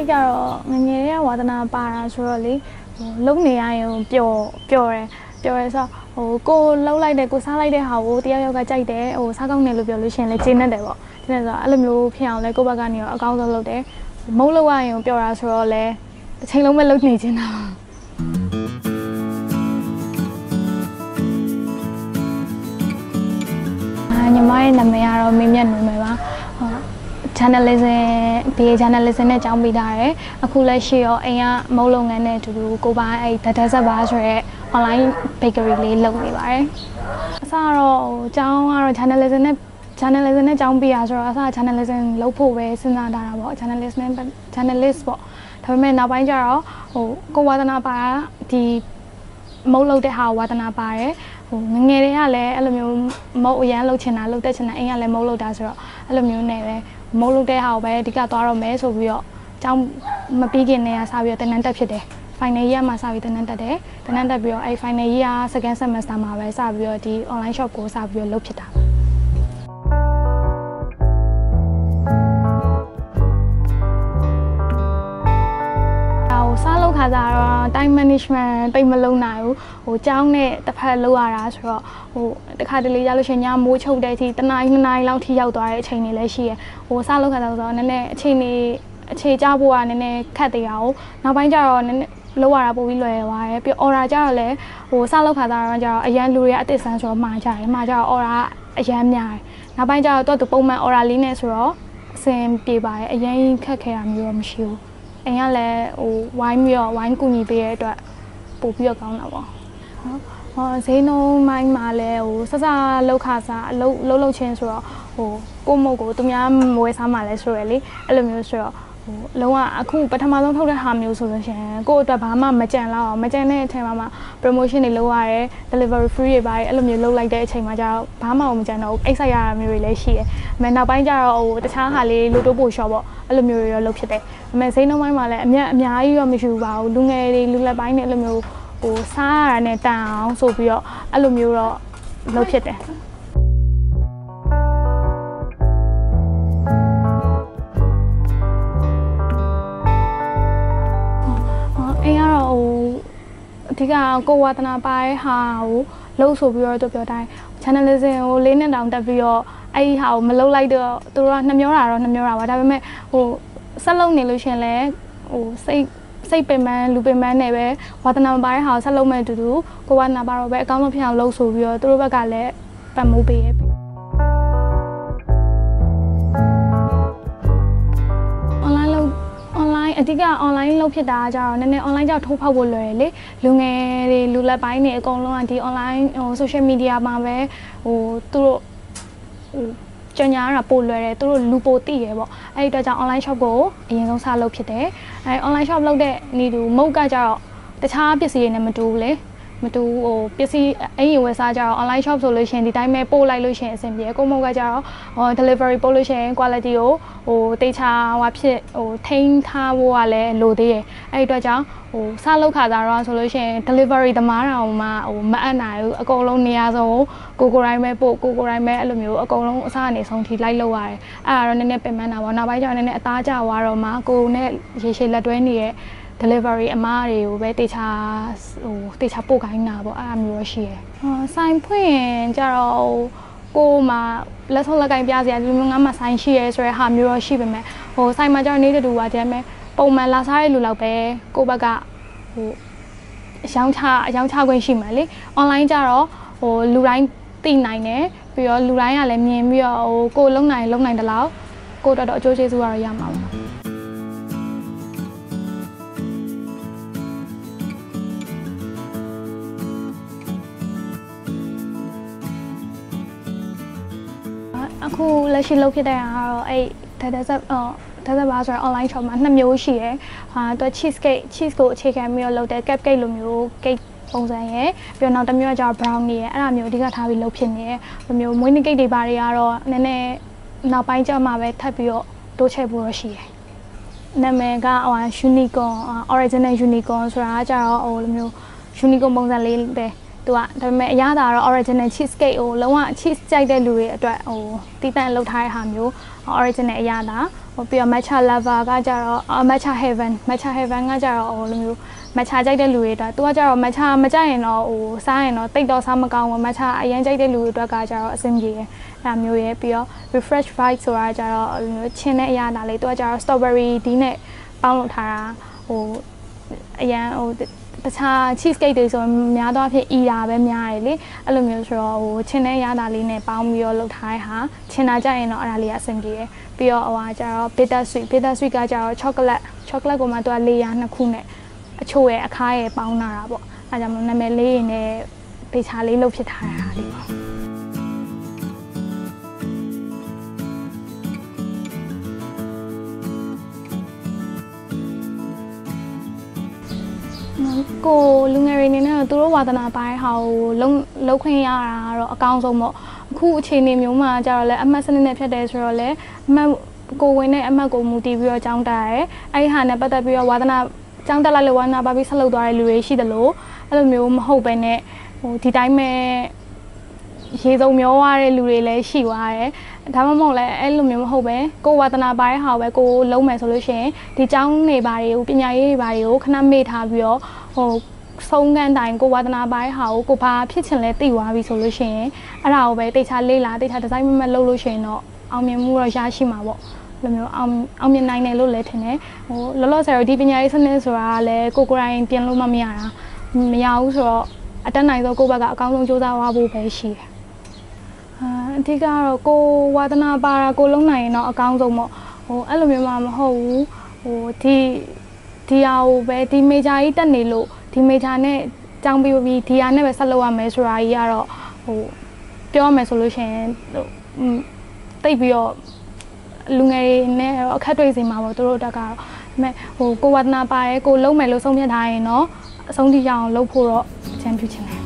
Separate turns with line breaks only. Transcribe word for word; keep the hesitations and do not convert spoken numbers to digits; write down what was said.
ကြတော့ငငယ်ရဲ့ဝါသနာပါတာဆိုတော့လေဟိုလုံနေရရင်ပျော်ပျော်တယ်ပျော်ရဲဆိုဟိုကိုလှုပ်လိုက်တယ်ကိုစားလိုက်တဲ့ဟာကိုတယောက်ယောက်ကကြိုက်တယ်ဟိုစားကောင်းတယ်လို့ပြောလို့ရှိရင်လည်းကျင်းတတ်တယ်ပေါ့ကျင်းတတ်ဆိုအဲ့လိုမျိုးဖြစ်အောင်လဲကိုဘက်ကနေတော့အကောင်းဆုံးလုပ်တယ်မုံလောက်ရရင်ပျော်တာဆိုတော့လဲတစ်ချိန်လုံးပဲလုပ်နေချင်တာညီမရဲ့နာမည်ကတော့မင်းမြတ်နုမယ်ပါဟုတ် journalism ဘီ အေ journalism နဲ့ကျောင်းပေးထားတယ်အခုလက်ရှိရောအိမ်ကမုံလုပ်ငန်းနဲ့အတူတူကိုပိုင်းအဲ့ဒတ်ဒတ်ဆက်ပါဆိုရဲ online bakery လေးလုပ်နေပါတယ်အစတော့ကျောင်းကတော့ journalism နဲ့ journalism နဲ့ကျောင်းပေးရဆိုတော့အစ journalism လုပ်ဖို့ပဲစဉ်းစားထားတာပေါ့ journalist နဲ့ journalist ပေါ့ဒါပေမဲ့နောက်ပိုင်းကျတော့ဟိုကိုဝါသနာပါဒီမုံလုပ်တဲ့ဟာဝါသနာပါတယ်ဟိုငငယ်တွေကလည်းအဲ့လိုမျိုးမုံအရန်လုပ်ချင်တာလုပ်တတ်ချင်တာအိမ်ကလည်းမုံလုပ်တာဆိုတော့အဲ့လိုမျိုးနဲ့ပဲမုံလုပ်တဲ့ဟာကိုပဲအဓိကသွားတော့မယ်ဆိုပြီးတော့အကြောင်းမပြီးခင်နဲ့စပြီးတော့တင်နန်းတက်ဖြစ်တယ် final year မှာစပြီးတင်နန်းတက်တယ်တင်နန်းတက်ပြီးတော့အဲ့ final year second semester မှာပဲစပြီးတော့ဒီ online shop ကိုစပြီးတော့လုပ်ဖြစ်တာစားလောက်ခါစားတော့ time management တိတ်မလုံးနိုင်ဘူးဟိုကျောင်းနဲ့တစ်ဖက်လောက်ရတာဆိုတော့ဟိုတခါတလေရလို့ရှိရင်ညမိုးချုပ်တဲ့အထိတနားနှစ်နာရီလောက်ထိရောက်သွားတဲ့အချိန်တွေလည်းရှိရဟိုစားလောက်ခါစားဆိုတော့နည်းနည်းအချိန်နေအခြေကြဖို့ကနည်းနည်းခက်သေးတာကိုနောက်ပိုင်းကျတော့နည်းနည်းလောက်ရတာပိုပြီးလွယ်သွားတယ်ပြီး order ကျတော့လည်းဟိုစားလောက်ခါစားတော့ကျတော့အရန်လူတွေအသစ်ဆန်းဆိုတော့မှာကြတယ်မှာကြတော့ order အရန်များတယ်နောက်ပိုင်းကျတော့သူ့ပုံမှန် order လေးနဲ့ဆိုတော့အဆင်ပြေပါတယ်အရန်ခက်ခဲတာမျိုးတော့မရှိဘူးအိမ်ကလည်းဟိုဝိုင်းပြီးတော့ဝိုင်းကူညီပေးတဲ့အတွက်ပို့ပြီးတော့ကောင်းတာပေါ့နော်ဟောဈေးနှုန်းမိုင်းမှာလည်းဟိုစစလောက်ခါစားအလုပ်လှုပ်လှုပ်ချင်းဆိုတော့ဟိုကိုမုတ်ကိုသူများမဝယ်စားမှလည်းဆိုရလေအဲ့လိုမျိုးဆိုတော့ဟိုလုံးဝအခုပထမဆုံးထုတ်တဲ့ဟာမျိုးဆိုလို့ရှိရင်ကိုယ့်အတွက်ဘာမှမကြံလောက်အောင်မကြံတဲ့အချိန်မှာမှ promotion တွေလုပ်ရတယ် delivery free တွေပါတယ်အဲ့လိုမျိုးလုပ်လိုက်တဲ့အချိန်မှာကျတော့ဘာမှမကြံတော့ဘူးအိတ်ဆက်ရတာမျိုးတွေလည်းရှိတယ်။ဒါပေမဲ့နောက်ပိုင်းကျတော့ဟိုတခြားဟာလေးလိုတိုးပို့ shop ပေါ့အဲ့လိုမျိုးတွေရောလုပ်ဖြစ်တယ်။ဒါပေမဲ့ဈေးနှုန်းပိုင်းမှာလည်းအများအများကြီးတော့မရှိဘူးပါဘူးလူငယ်တွေလူလက်ပိုင်းတွေအဲ့လိုမျိုးဟိုစားရတာနဲ့တန်အောင်ဆိုပြီးတော့အဲ့လိုမျိုးတော့လုပ်ဖြစ်တယ်။အိမ်ကတော့ဟိုအဓိကကိုဝါသနာပါတဲ့ဟာကိုလှုပ်ဆိုပြီးတော့သူပြောတိုင်း journalism ကိုလေးနှစ်တောင်တက်ပြီးတော့အဲ့ဒီဟာကိုမလှုပ်လိုက်တော့သူတို့ကနှမျောတာတော့နှမျောတာပါဒါပေမဲ့ဟိုဆက်လုပ်နေလို့ရှင်လဲဟိုစိတ်စိတ်ပင်ပန်းလူပင်ပန်းနဲ့ပဲဝါသနာပါတဲ့ဟာကိုဆက်လုပ်မဲ့အတူတူကိုဝါသနာပါတော့ပဲအကောင်းဆုံးဖြစ်အောင်လှုပ်ဆိုပြီးတော့သူတို့ဘက်ကလည်းပတ်မိုးပေးရဲ့အဓိက online လုပ်ဖြစ်တာကြတော့နည်းနည်း online ကြောင့်ထိုးဖောက်ဖို့လွယ်လေလူငယ်တွေလူလက်ပိုင်းတွေအကုန်လုံးကဒီ online ဟို social media မှာပဲဟိုသူတို့ဟိုကြော်ညာရတာပို့လွယ်တယ်သူတို့လူပိုသိရပေါ့အဲ့ဒီတော့ကြောင့် online shop ကိုအရင်ဆုံးစလုပ်ဖြစ်တယ်အဲ online shop လုပ်တဲ့နေသူမုတ်ကကြတော့တခြားပစ္စည်းတွေနဲ့မတူဘူးလေမတူဟိုပစ္စည်းအရင်ဝယ်စားကြတော့ online shop ဆိုလို့ရှိရင်ဒီတိုင်းပဲပို့လိုက်လို့ရှိရင်အဆင်ပြေကိုမုတ်ကကြတော့ဟို delivery ပို့လို့ရှိရင် quality ကိုဟိုတေချာဟိုဖြစ်ဟိုထိန်းထားဖို့ကလည်းလိုသေးတယ်အဲ့ဒီအတွက်ကြောင့်ဟိုစလုပ်ခါစားတော့ဆိုလို့ရှိရင် delivery သမားတော်မှဟိုမအပ်နိုင်ဘူးအကုန်လုံးနေရာစုံကိုကိုတိုင်းပဲပို့ကိုကိုတိုင်းပဲအဲ့လိုမျိုးအကုန်လုံးအစားအနေဆုံးထိလိုက်လုပ်ရတယ်အဲ့ဒါတော့နည်းနည်းပင်ပန်းတာပေါ့နောက်ပိုင်းကျတော့နည်းနည်းအသားကျသွားတော့မှကိုနဲ့ရေရှည်လက်တွဲနေတဲ့ delivery အမားတွေကိုပဲတေချာဟိုတေချာပို့ခိုင်းတာပေါ့အဲ့အမျိုးရှိရယ်ဟောဆိုင်ဖွင့်ရင်ကြတော့ကိုမှလက်ဆုံးလက်ကင်ပြစရာဒီမျိုးငါမှဆိုင်ရှိရဲဆိုတဲ့ဟာမျိုးတော့ရှိပေမဲ့ဟိုဆိုင်မှာကျတော့နေတဲ့တူပါတဲ့မဲ့ပုံမှန်လာစားတဲ့လူလောက်ပဲကိုဘက်ကဟိုအယောင်ချအယောင်ချခွင့်ရှိမှာလေ online ကြတော့ဟိုလူတိုင်းသိနိုင်တယ်ပြီးတော့လူတိုင်းကလည်းမြင်ပြီးတော့ဟိုကိုလုံနိုင်လုံနိုင်တလောက်ကိုတော်တော်အကျိုးကျေးဇူးရရမှာပါအခုလက်ရှိလုပ်ဖြစ်တဲ့ဟာကတော့အဲ့ဒါဒါဆက်အော်ဒါဆက်ပါဆိုတော့ online shop မှာနှစ်မျိုးရှိရယ်ဟာသူ cheese cake cheese ကိုအခြေခံပြီးတော့လုပ်တဲ့ cupcake လိုမျိုး cake ပုံစံရယ်ပြီးတော့နောက်တစ်မျိုးကကျတော့ brownie ရယ်အဲ့ဒါမျိုးအဓိကထားပြီးလုပ်ဖြစ်နေရယ်လိုမျိုးမွေးနေ့ cake တွေပါတွေကတော့နည်းနည်းနောက်ပိုင်းကျမှပဲထပ်ပြီးတော့တိုးချဲ့ဖို့ရရှိရယ်နာမည်ကဟို unicorn original unicorn ဆိုတာကကျတော့ဟိုလိုမျိုး unicorn ပုံစံလေးပဲသူသူကဒါပေမဲ့အရသာတော့ original cheesecake ကိုလုံးဝ cheese ကြိုက်တဲ့လူတွေအတွက်ဟိုတီးတန့်လောက်ထားတဲ့ဟာမျိုး original အရသာဟိုပြီးတော့ matcha lover ကကြတော့ matcha heaven matcha heaven ကကြတော့ဟိုလိုမျိုး matcha ကြိုက်တဲ့လူတွေအတွက်သူကကြတော့ matcha မကြိုက်ရင်တော့ဟိုစားရင်တော့တိတ်တော့စားမကောင်းဘူး matcha အရင်ကြိုက်တဲ့လူတွေအတွက်ကကြတော့အဆင်ပြေတယ်အဲ့ဒါမျိုးရဲ့ပြီးတော့ refresh vibe ဆိုတာကြတော့လိုမျိုးချင်းတဲ့အရသာလေးသူကကြတော့ strawberry ဒီနဲ့ပေါင်းလုပ်ထားတာဟိုအရန်ဟိုတခြား cheesecake တွေဆိုများတော့ဖြစ်အီတာပဲများတယ်လေအဲ့လိုမျိုးဆိုတော့ဟိုချင်းတဲ့ရတာလေးနဲ့ပေါင်းပြီးတော့လုပ်ထားတဲ့ဟာချင်းတာကြရင်တော့အဲ့ဒါလေးကအဆင်ပြေတယ်ပြီးတော့ဟိုဟာကျတော့ bitter sweet bitter sweet ကကျတော့ chocolate chocolate ကိုမှသူက layer နှစ်ခုနဲ့အချို့ရဲ့အခါရဲ့ပေါင်းလာတာပေါ့အဲ့ဒါကြောင့်မို့နာမည်လေးနဲ့ပေချာလေးလုပ်ဖြစ်ထားတဲ့ဟာလေးပေါ့ကိုလူငယ်တွေနေနဲ့သူတို့ဝါသနာပိုင်းဟာကိုလုံးလုံးခွင့်ရတာတော့အကောင်းဆုံးပေါ့အခုအချိန်နေမျိုးမှာကြတော့လဲအမှတ်စနစ်နဲ့ဖြစ်တယ်ဆိုတော့လဲအမှတ်ကိုဝင်တဲ့အမှတ်ကိုမူတည်ပြီးတော့ကြောင်းတက်ရဲအဲ့ဒီဟာနဲ့ပတ်သက်ပြီးတော့ဝါသနာကြောင်းတက်လိုက်လို့ဝါသနာပါပြီးဆက်လုပ်သွားတဲ့လူတွေရှိသလိုအဲ့လိုမျိုးမဟုတ်ပဲနဲ့ဟိုဒီတိုင်းပဲရေစုံမျောသွားတဲ့လူတွေလည်းရှိသွားတယ်ဒါမှမဟုတ်လဲအဲ့လိုမျိုးမဟုတ်ပဲကိုဝါသနာပါတဲ့ဟာပဲကိုလုံးမယ်ဆိုလို့ရှိရင်ဒီကျောင်းနေပါတွေကိုပညာရေးတွေပါတွေကိုခဏမေ့ထားပြီးတော့ဟိုဆုံးကန်တိုင်းကိုဝါသနာပါတဲ့ဟာကိုကိုဘာဖြစ်ချင်လဲသိသွားပြီဆိုလို့ရှိရင်အဲ့ဒါကိုပဲတိတ်ချလေးလာတိတ်ချဒီဇိုင်းမမတ်လုပ်လို့ရှိရင်တော့အောင်မြင်မှုတော့ရရှိမှာပေါ့လိုမျိုးအောင်အောင်မြင်နိုင်တယ်လို့လည်းထင်တယ်ဟိုလောလောဆယ်တော့ဒီပညာရေးစနစ်ဆိုတာကလည်းကိုကိုယ်တိုင်ပြင်လို့မမရတာမရဘူးဆိုတော့အတက်နိုင်သောကိုယ့်ဘက်ကအကောင်းဆုံးစူးစမ်းသွားဖို့ပဲရှိတယ်အဓိကတော့ကိုဝါသနာပါတာကိုလုံးနိုင်ရင်တော့အကောင်းဆုံးပေါ့ဟိုအဲ့လိုမျိုးမှမဟုတ်ဘူးဟိုဒီဒီဟာကိုပဲဒီမေဂျာကြီးတက်နေလို့ဒီမေဂျာနဲ့ကြောင်းပြီးပြီးဒီဟာနဲ့ပဲဆက်လုပ်ရမယ်ဆိုတာကြီးကတော့ဟိုပြောရမယ်ဆိုလို့ရှိရင်ဟိုတိတ်ပြီးတော့လူငယ်တွေနဲ့အခက်တွေ့စေမှာပေါ့သူတို့တက်ကတော့မဲ့ဟိုကိုဝါသနာပါရဲကိုလုံးမယ်လို့ဆုံးဖြတ်ထားရင်တော့အဆုံးထိရအောင်လုပ်ဖို့တော့အကြံပြုချင်တယ်